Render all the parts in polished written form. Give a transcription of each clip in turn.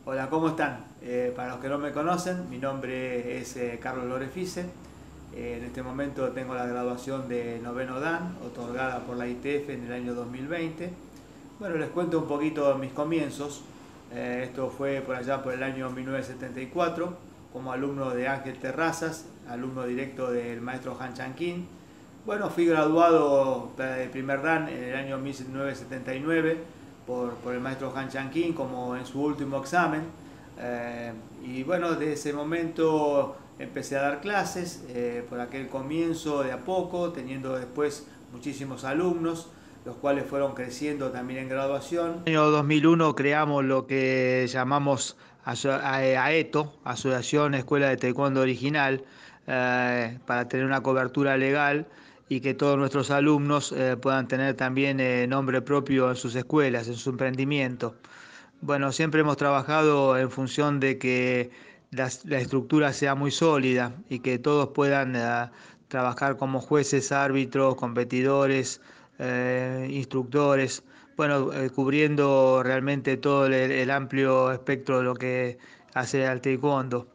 Hola, ¿cómo están? Para los que no me conocen, mi nombre es Carlos Lorefice. En este momento tengo la graduación de noveno Dan, otorgada por la ITF en el año 2020. Bueno, les cuento un poquito de mis comienzos. Esto fue por allá por el año 1974, como alumno de Ángel Terrazas, alumno directo del maestro Han Chanquín. Bueno, fui graduado de primer Dan en el año 1979 por el maestro Han Chanquín como en su último examen. Y bueno, desde ese momento empecé a dar clases, por aquel comienzo de a poco, teniendo después muchísimos alumnos, los cuales fueron creciendo también en graduación. En el año 2001 creamos lo que llamamos AETO, Asociación Escuela de Taekwondo Original, para tener una cobertura legal y que todos nuestros alumnos puedan tener también nombre propio en sus escuelas, en su emprendimiento. Bueno, siempre hemos trabajado en función de que la estructura sea muy sólida y que todos puedan trabajar como jueces, árbitros, competidores, instructores, bueno, cubriendo realmente todo el amplio espectro de lo que hace al taekwondo.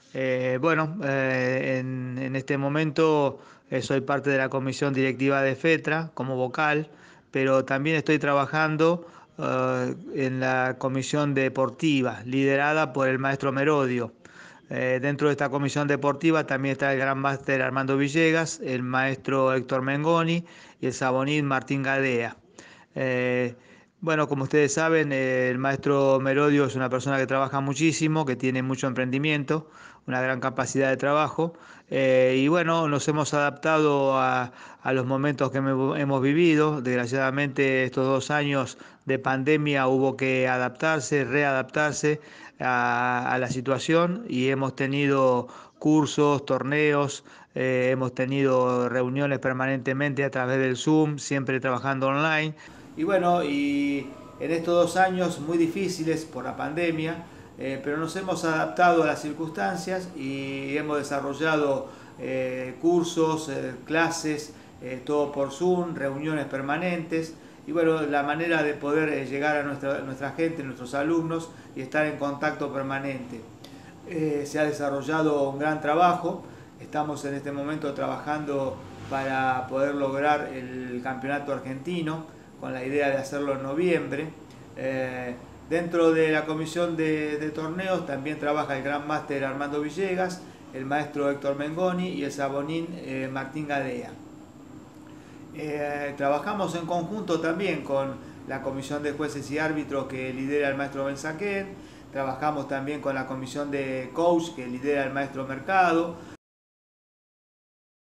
En este momento soy parte de la comisión directiva de FETRA como vocal, pero también estoy trabajando en la comisión deportiva, liderada por el maestro Merodio. Dentro de esta comisión deportiva también está el gran máster Armando Villegas, el maestro Héctor Mengoni y el sabonín Martín Gadea. Eh, bueno, como ustedes saben, el maestro Merodio es una persona que trabaja muchísimo, que tiene mucho emprendimiento, una gran capacidad de trabajo, y bueno, nos hemos adaptado a los momentos que hemos vivido. Desgraciadamente, estos 2 años de pandemia hubo que adaptarse, readaptarse a la situación y hemos tenido cursos, torneos, hemos tenido reuniones permanentemente a través del Zoom, siempre trabajando online. Y bueno, y en estos 2 años muy difíciles por la pandemia, pero nos hemos adaptado a las circunstancias y hemos desarrollado cursos, clases, todo por Zoom, reuniones permanentes y bueno, la manera de poder llegar a nuestra gente, nuestros alumnos y estar en contacto permanente. Se ha desarrollado un gran trabajo, estamos en este momento trabajando para poder lograr el campeonato argentino con la idea de hacerlo en noviembre. Dentro de la comisión de torneos también trabaja el gran máster Armando Villegas, el maestro Héctor Mengoni y el sabonín Martín Gadea. Trabajamos en conjunto también con la comisión de jueces y árbitros que lidera el maestro Benzaquén. Trabajamos también con la comisión de coach que lidera el maestro Mercado.